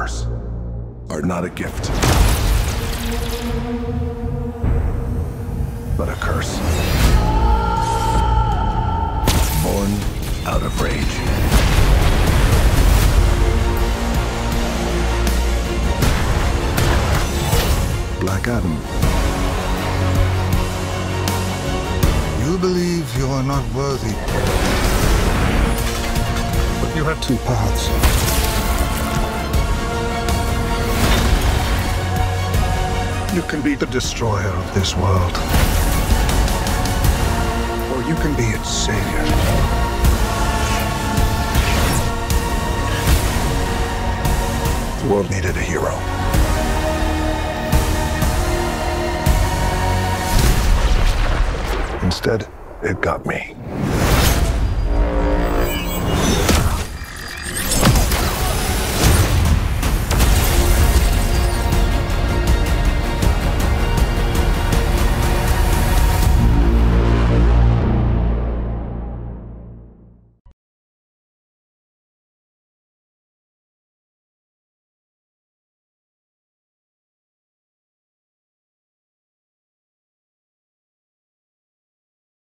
powers are not a gift, but a curse. Born out of rage. Black Adam. You believe you are not worthy. But you have two paths. You can be the destroyer of this world. Or you can be its savior. The world needed a hero. Instead, it got me.